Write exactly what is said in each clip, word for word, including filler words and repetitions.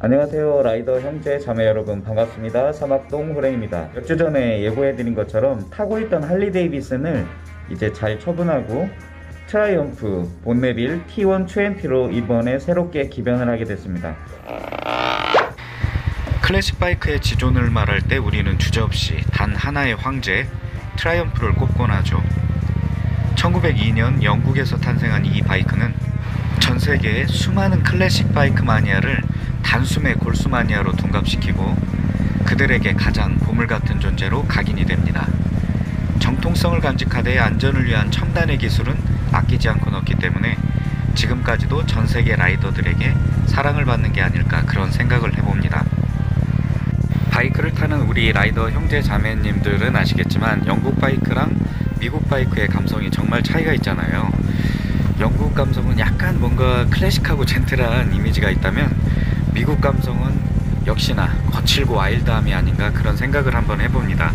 안녕하세요. 라이더 형제 자매 여러분 반갑습니다. 사막동 호랭입니다. 몇 주 전에 예고해드린 것처럼 타고 있던 할리 데이비슨을 이제 잘 처분하고 트라이엄프 본네빌 티 원 이십로 이번에 새롭게 기변을 하게 됐습니다. 클래식 바이크의 지존을 말할 때 우리는 주저없이 단 하나의 황제 트라이엄프를 꼽곤 하죠. 천구백이 년 영국에서 탄생한 이 바이크는 전 세계의 수많은 클래식 바이크 마니아를 단숨에 골수 마니아로 둔갑시키고 그들에게 가장 보물같은 존재로 각인이 됩니다. 정통성을 간직하되 안전을 위한 첨단의 기술은 아끼지 않고 넣기 때문에 지금까지도 전 세계 라이더들에게 사랑을 받는 게 아닐까 그런 생각을 해봅니다. 바이크를 타는 우리 라이더 형제 자매님들은 아시겠지만 영국 바이크랑 미국 바이크의 감성이 정말 차이가 있잖아요. 영국 감성은 약간 뭔가 클래식하고 젠틀한 이미지가 있다면 미국 감성은 역시나 거칠고 와일드함이 아닌가 그런 생각을 한번 해봅니다.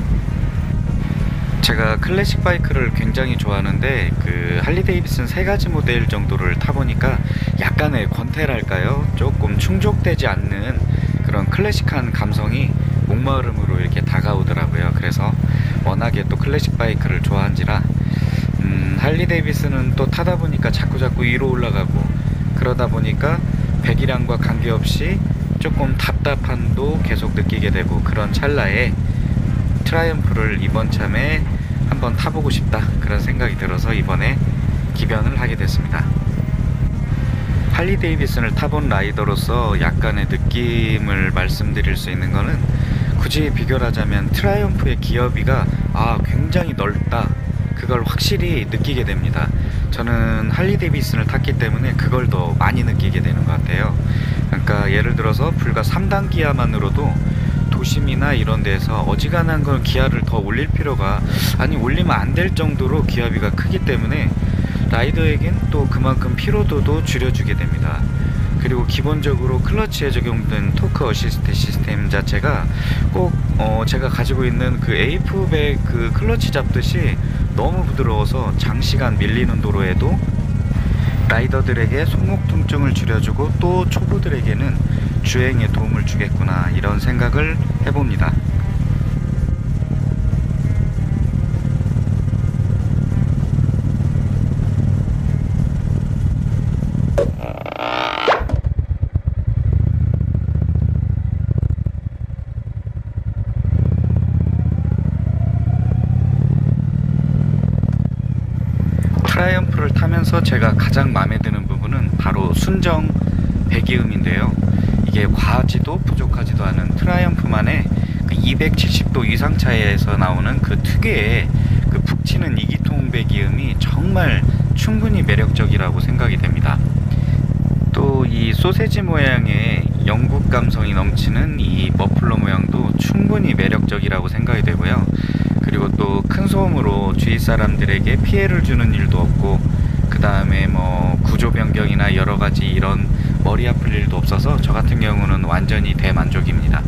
제가 클래식 바이크를 굉장히 좋아하는데 그 할리 데이비슨 세 가지 모델 정도를 타보니까 약간의 권태랄까요? 조금 충족되지 않는 그런 클래식한 감성이 목마름으로 이렇게 다가오더라고요. 그래서 워낙에 또 클래식 바이크를 좋아한지라 음, 할리 데이비슨은 또 타다 보니까 자꾸자꾸 위로 올라가고 그러다 보니까 배기량과 관계없이 조금 답답함도 계속 느끼게 되고 그런 찰나에 트라이엄프를 이번 참에 한번 타보고 싶다 그런 생각이 들어서 이번에 기변을 하게 됐습니다. 할리 데이비슨을 타본 라이더로서 약간의 느낌을 말씀드릴 수 있는 거는 굳이 비교를 하자면 트라이엄프의 기어비가 아 굉장히 넓다 그걸 확실히 느끼게 됩니다. 저는 할리 데이비슨을 탔기 때문에 그걸 더 많이 느끼게 되는 것 같아요. 그러니까 예를 들어서 불과 삼 단 기아만으로도 도심이나 이런 데서 어지간한 걸 기아를 더 올릴 필요가 아니 올리면 안 될 정도로 기어비가 크기 때문에 라이더에겐 또 그만큼 피로도도 줄여주게 됩니다. 그리고 기본적으로 클러치에 적용된 토크 어시스트 시스템 자체가 꼭 어 제가 가지고 있는 그 에이프백 그 클러치 잡듯이 너무 부드러워서 장시간 밀리는 도로에도 라이더들에게 손목 통증을 줄여주고 또 초보들에게는 주행에 도움을 주겠구나 이런 생각을 해봅니다. 트라이엄프를 타면서 제가 가장 마음에 드는 부분은 바로 순정 배기음인데요. 이게 과하지도 부족하지도 않은 트라이엄프만의 그 이백칠십 도 이상 차이에서 나오는 그 특유의 그 푹 치는 이기통 배기음이 정말 충분히 매력적이라고 생각이 됩니다. 또 이 소세지 모양의 영국 감성이 넘치는 이 머플러 모양도 충분히 매력적이라고 생각이 되고요. 그리고 또 큰 소음으로 주위 사람들에게 피해를 주는 일도 없고 그 다음에 뭐 구조 변경이나 여러가지 이런 머리 아플 일도 없어서 저 같은 경우는 완전히 대만족입니다.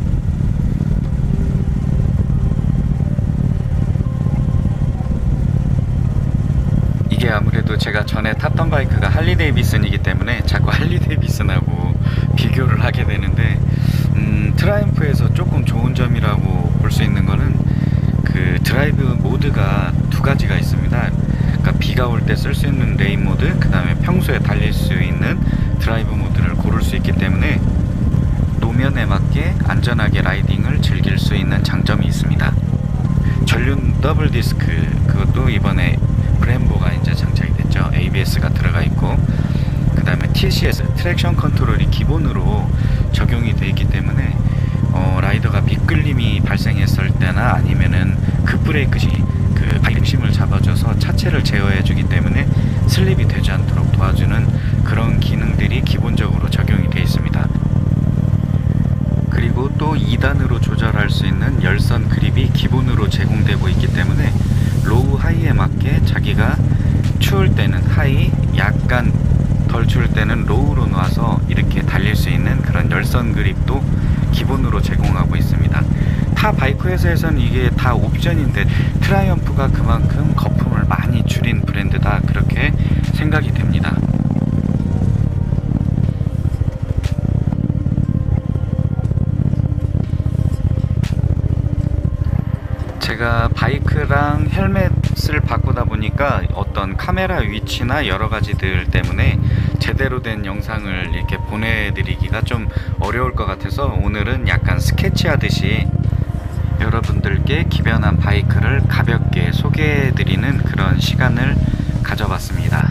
이게 아무래도 제가 전에 탔던 바이크가 할리 데이비슨이기 때문에 자꾸 할리 데이비슨하고 비교를 하게 되는데 음, 트라이엄프에서 조금 좋은 점이라고 볼 수 있는 거는 그 드라이브 모드가 두 가지가 있습니다. 그러니까 비가 올 때 쓸 수 있는 레인 모드, 그 다음에 평소에 달릴 수 있는 드라이브 모드를 고를 수 있기 때문에 노면에 맞게 안전하게 라이딩을 즐길 수 있는 장점이 있습니다. 전륜 더블 디스크 그것도 이번에 브렘보가 이제 장착이 됐죠. 에이비에스가 들어가 있고 그 다음에 티씨에스 트랙션 컨트롤이 기본으로 적용이 되어 있기 때문에 어, 라이더가 미끌림이 발생했을 때나 아니면은 급브레이크 시 그 중심을 잡아줘서 차체를 제어해 주기 때문에 슬립이 되지 않도록 도와주는 그런 기능들이 기본적으로 적용이 되어 있습니다. 그리고 또 이 단으로 조절할 수 있는 열선 그립이 기본으로 제공되고 있기 때문에 로우 하이에 맞게 자기가 추울 때는 하이, 약간 덜 추울 때는 로우로 놔서 이렇게 달릴 수 있는 그런 열선 그립도 기본으로 제공하고 있습니다. 타 바이크 회사에서는 이게 다 옵션인데 트라이엄프가 그만큼 거품을 많이 줄인 브랜드다 그렇게 생각이 됩니다. 제가 바이크랑 헬멧을 바꾸다 보니까 어떤 카메라 위치나 여러 가지들 때문에 제대로 된 영상을 이렇게 보내드리기가 좀 어려울 것 같아서 오늘은 약간 스케치하듯이 여러분들께 기변한 바이크를 가볍게 소개해드리는 그런 시간을 가져봤습니다.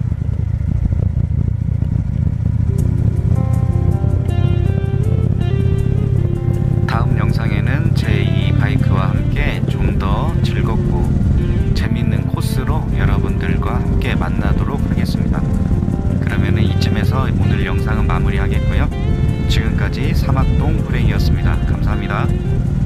다음 영상에는 제 이 바이크와 함께 좀 더 즐겁고 재밌는 코스로 여러분들과 함께 만나도록 하겠습니다. 그러면은 이쯤에서 오늘 영상은 마무리하겠고요. 지금까지 사막동 호랭이였습니다. 감사합니다.